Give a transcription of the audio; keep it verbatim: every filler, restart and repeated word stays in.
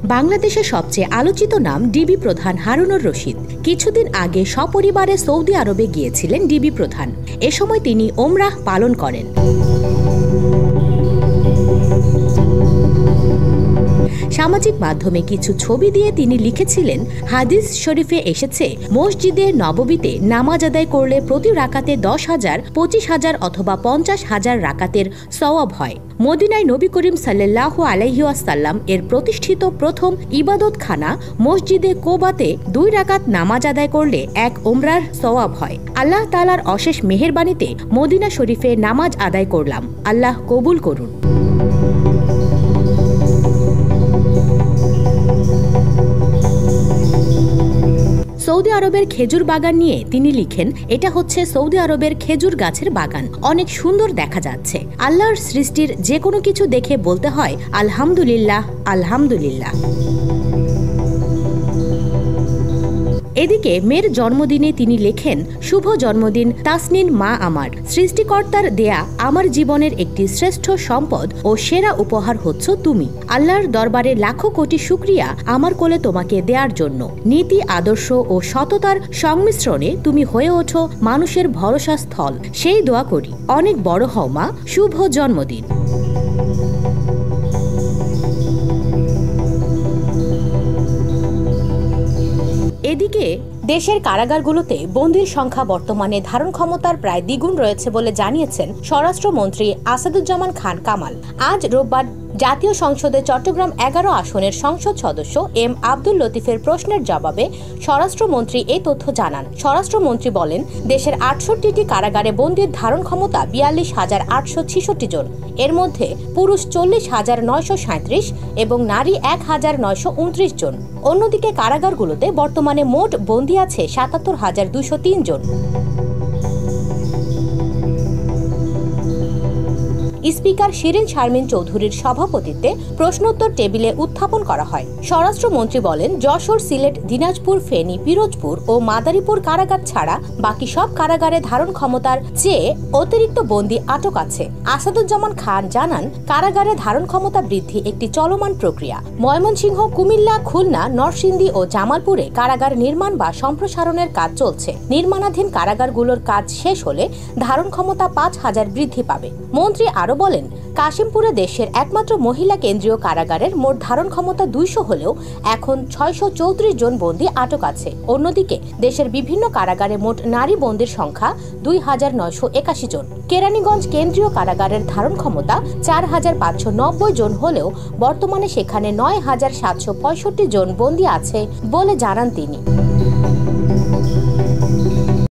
বাংলাদেশের সবচেয়ে আলোচিত নাম ডিবি প্রধান হারুনুর রশিদ। কিছুদিন আগে সপরিবারে সৌদি আরবে গিয়েছিলেন ডিবি প্রধান। এ সময় তিনি ওমরাহ পালন করেন। সামাজিক মাধ্যমে কিছু ছবি দিয়ে তিনি লিখেছিলেন, হাদিস শরীফে এসেছে, মসজিদে নববীতে নামাজ আদায় করলে প্রতি রাকাতে দশ হাজার, পঁচিশ হাজার অথবা পঞ্চাশ হাজার রাকাতের সওয়াব হয়। মদিনায় নবী করিম সাল্লাল্লাহু আলাইহি ওয়াসাল্লাম এর প্রতিষ্ঠিত প্রথম ইবাদতখানা মসজিদে কোবাতে দুই রাকাত নামাজ আদায় করলে এক ওমরার সওয়াব হয়। আল্লাহ তাআলার অশেষ মেহেরবানিতে মদিনা শরীফে নামাজ আদায় করলাম, আল্লাহ কবুল করুন। সৌদি আরবের খেজুর বাগান নিয়ে তিনি লিখেন, এটা হচ্ছে সৌদি আরবের খেজুর গাছের বাগান, অনেক সুন্দর দেখা যাচ্ছে। আল্লাহর সৃষ্টির যে কোনো কিছু দেখে বলতে হয় আলহামদুলিল্লাহ, আলহামদুলিল্লাহ। এদিকে মেয়ের জন্মদিনে তিনি লেখেন, শুভ জন্মদিন তাসনিন মা আমার। সৃষ্টিকর্তার দেয়া আমার জীবনের একটি শ্রেষ্ঠ সম্পদ ও সেরা উপহার হচ্ছ তুমি। আল্লাহর দরবারে লাখো কোটি শুকরিয়া আমার কোলে তোমাকে দেওয়ার জন্য। নীতি, আদর্শ ও সততার সংমিশ্রণে তুমি হয়ে ওঠো মানুষের ভরসা স্থল। সেই দোয়া করি, অনেক বড় হও মা, শুভ জন্মদিন। এদিকে দেশের কারাগারগুলোতে বন্দির সংখ্যা বর্তমানে ধারণ ক্ষমতার প্রায় দ্বিগুণ রয়েছে বলে জানিয়েছেন স্বরাষ্ট্রমন্ত্রী আসাদুজ্জামান খান কামাল। আজ রোববার জাতীয় সংসদে চট্টগ্রাম এগারো আসনের সংসদ সদস্য এম আব্দুল লতিফের প্রশ্নের জবাবে স্বরাষ্ট্রমন্ত্রী এই তথ্য জানান। স্বরাষ্ট্রমন্ত্রী বলেন, দেশের আটষট্টিটি কারাগারে বন্দির ধারণ ক্ষমতা বিয়াল্লিশ হাজার আটশো ছিষট্টি জন। এর মধ্যে পুরুষ চল্লিশ হাজার নয়শো সাঁত্রিশ এবং নারী এক হাজার নয়শো উনত্রিশ জন। অন্যদিকে কারাগারগুলোতে বর্তমানে মোট বন্দী আছে সাতাত্তর হাজার দুইশো তিন জন। স্পিকার শিরিন শারমিন চৌধুরীর সভাপতিত্বে প্রশ্নোত্তর টেবিলে উত্থাপন করা হয়। স্বরাষ্ট্রমন্ত্রী বলেন, যশোর, সিলেট, দিনাজপুর, ফেনী, পিরোজপুর ও মাদারীপুর কারাগার ছাড়া বাকি সব কারাগারে ধারণ ক্ষমতার চেয়ে অতিরিক্ত বন্দী আটক আছে। আসাদুজ্জামান খান জানান, কারাগারে ধারণ ক্ষমতা বৃদ্ধি একটি চলমান প্রক্রিয়া। ময়মনসিংহ, কুমিল্লা, খুলনা, নরসিংদী ও জামালপুরে কারাগার নির্মাণ বা সম্প্রসারণের কাজ চলছে। নির্মাণাধীন কারাগারগুলোর কাজ শেষ হলে ধারণ ক্ষমতা পাঁচ হাজার বৃদ্ধি পাবে। মন্ত্রী আরো বলেন, কাশিমপুরে দেশের একমাত্র মহিলা কেন্দ্রীয় কারাগারের মোট ধারণ ক্ষমতা দুইশো হলেও এখন ছয়শো চৌত্রিশ জন বন্দী আটক আছে। অন্যদিকে দেশের বিভিন্ন কারাগারে মোট নারী বন্দীর সংখ্যা দুই হাজার নয়শো একাশি জন। কেরানীগঞ্জ কেন্দ্রীয় কারাগারের ধারণ ক্ষমতা চার হাজার পাঁচশো নব্বই জন হলেও বর্তমানে সেখানে নয় হাজার সাতশো পঁয়ষট্টি জন বন্দী আছে বলে জানান তিনি।